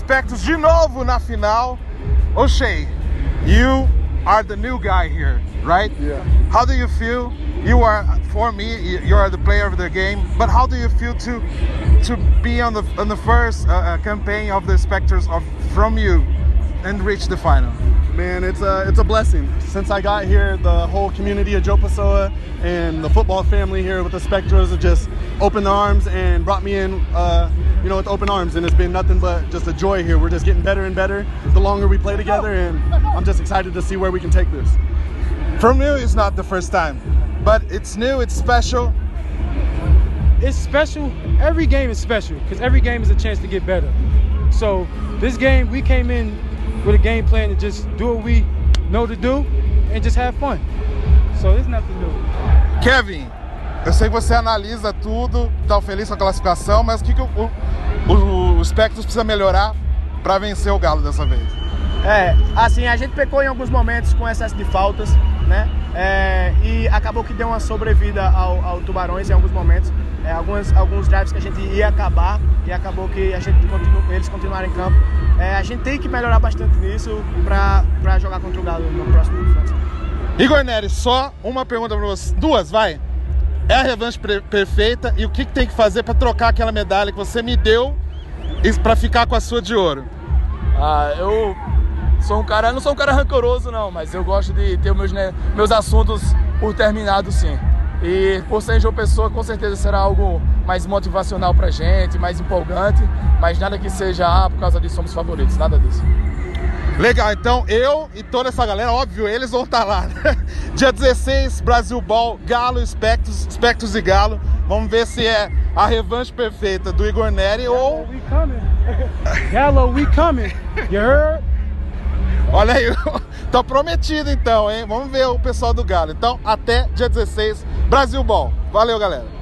Spectros de novo na final. O'Shea, you are the new guy here, right? Yeah. How do you feel? You are, for me, you are the player of the game. But how do you feel to be on the first campaign of the Spectros from you and reach the final? Man, it's a blessing. Since I got here, the whole community of Joe Pessoa and the football family here with the Spectros have just opened their arms and brought me in, with open arms, and it's been nothing but just a joy here. We're just getting better and better the longer we play together, and I'm just excited to see where we can take this. For me, it's not the first time, but it's new, it's special. It's special. Every game is special because every game is a chance to get better. So this game, we came in with a game plan to just do what we know to do and just have fun. So there's nothing new. Kevin, eu sei que você analisa tudo, tá feliz com a classificação, mas o que o Spectros precisa melhorar para vencer o Galo dessa vez? Assim, a gente pecou em alguns momentos com excesso de faltas, né? E acabou que deu uma sobrevida ao Tubarões em alguns momentos. Alguns drives que a gente ia acabar e acabou que eles continuaram em campo. A gente tem que melhorar bastante nisso para jogar contra o Galo no próximo confronto. Igor Nery, só uma pergunta para você. Duas, vai. É a revanche perfeita e o que tem que fazer para trocar aquela medalha que você me deu para ficar com a sua de ouro? Eu não sou um cara rancoroso não, mas eu gosto de ter meus assuntos por terminado sim. E por ser em João Pessoa, com certeza será algo mais motivacional pra gente, mais empolgante, mas nada que seja por causa disso somos favoritos, nada disso. Legal, então eu e toda essa galera, óbvio, eles vão estar lá, né? Dia 16, Brasil Ball, Galo, Spectros e Galo. Vamos ver se é a revanche perfeita do Igor Nery ou... We coming. Galo, we coming. You heard? Olha aí, tá prometido então, hein? Vamos ver o pessoal do Galo. Então, até dia 16, Brasil Ball. Valeu, galera.